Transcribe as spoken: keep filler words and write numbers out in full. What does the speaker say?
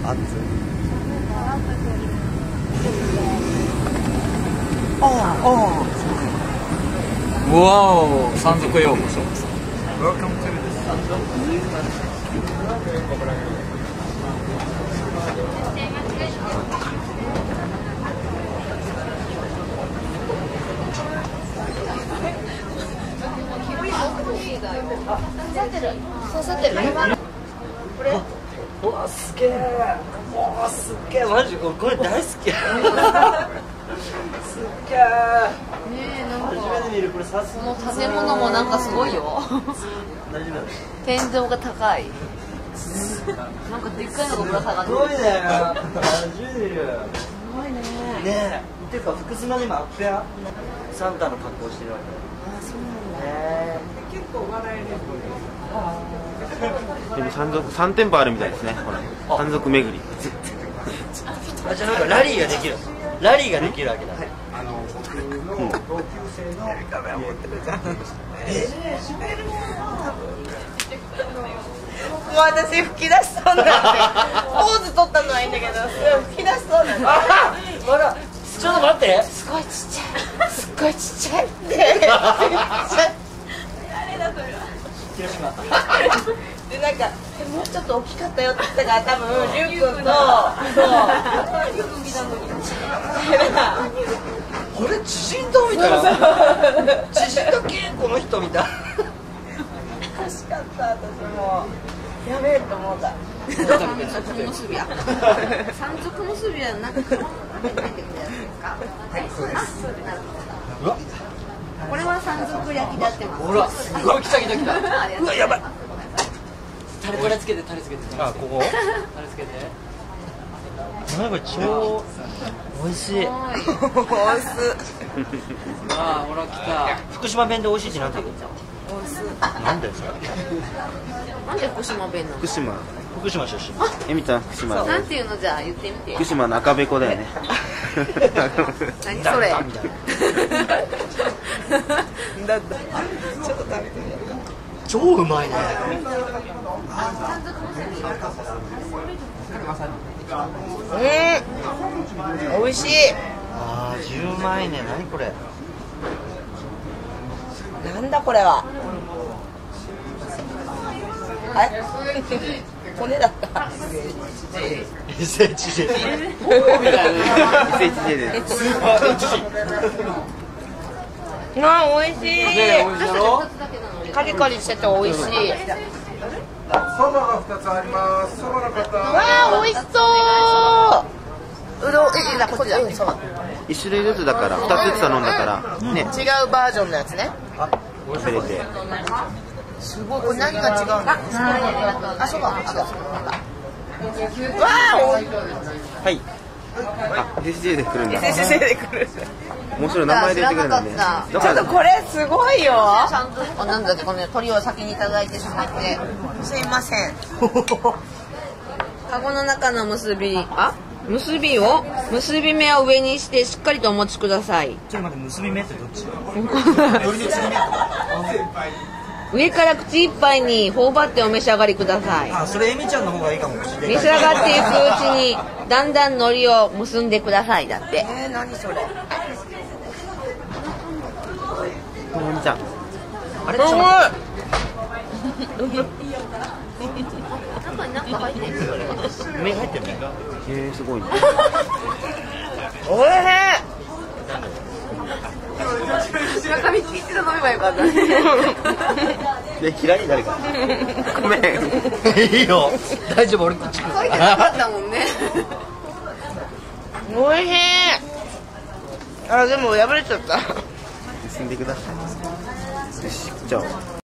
熱い。ああ、ああ。 わお、山賊へようこそ。 Welcome to the 山賊。 刺さってる。これ。 うわ、すげえ。うわ、すっげえ、マジ、俺これ大好き。すっげえ。 ねえ、なんか。 初めて見る、これさすが。 この建物もなんかすごいよ。 大丈夫だね。 天井が高い。なんかでっかいのがぶら下がってる。 すごいね。初めて見る。 すごいね。 ねえ、っていうか、福島で今アップや。サンタの格好してるわけ。 あ、そうなんだ。 ね結構笑える。 でも山賊三店舗あるみたいですね。ほら、山賊巡り。 あ、じゃあなんかラリーができる。ラリーができるわけだ。 あの僕の同級生のカメラ持ってるじゃん。 もう私吹き出しそうなんでポーズ取ったのはいいんだけど吹き出しそうなんであ、まだ、ちょっと待って。 すごいちっちゃいすっごいちっちゃいってめっちゃ誰だそれは広島。 でなんかもうちょっと大きかったよって言ったから多分リュウ君とそうリュウ君来たのにこれ知人とみたいな。知人だけこの人みたいな。 欲しかった私もやべえと思った山賊結びや。山賊結びはなんか出てくるやつですか。はい、そうです。 うわ、 これは山賊焼きでやってます。 ほら、すごい来た来た来た。 ありがとううわ、やばい。タレタレつけて、タレつけて。あ、ここ。タレつけて。なんか超美味しい。 おいしあ、ほら来た。福島弁で美味しいってなんて言うの？なんでですか？ なんで福島弁なの。 福島。 福島出身。 えみちゃん福島なんで。 ていうのじゃあ言ってみて。 福島の赤べこだよね。 何それ。 みたいな。 だってちょっと食べてみよう超うまいね。 うん、美味しい。 ああ、じゅうまいね。何これ。 なんだこれは。あれ骨だった。 エスエイチジェー。 エスエイチジェー で。 スーパーエイチジー。 あ、美味しい。 ね、美味しいだろ。 カリカリしてて美味しい。 そばが二つあります。そばの方。 わあ、美味しそう。うどん、え、だ、こっちだ。うん、そう。 一種類ずつだから二つずつ頼んだからね。 違うバージョンのやつね。 食べれて。 すごい、これ何が違うの。あ、そうか、こっちだ。わあ、 はい。あ、エスエイチジェー で来るんだ。 先生で来る。 面白い名前で言ってくれるんだね。 知らなかだからちょっとこれすごいよ。 ちゃんと、あ、なんだっけ、この鳥を先にいただいてしまって。 すいません。 カゴの中の結び、あ、結びを、結び目を上にしてしっかりとお持ちください。 ちょっと待って、結び目ってどっち？よりで継ぎ目。 上から口いっぱいに頬張ってお召し上がりください。 あ、それエミちゃんの方がいいかも。口で召し上がっていくうちにだんだん海苔を結んでくださいだって。 えー、何それ。 えみちゃん。 あれ、 すごい。 中になんか入ってる。 目入ってるね。 えー、すごいね。 おいし中身聞いて飲めばよかった。 で、嫌い誰か。ごめん。 いいよ。大丈夫、俺こっち。 書いてなかったもんね。 い。おいしい。あ、でも破れちゃった。 結んでください。よし、じゃあ。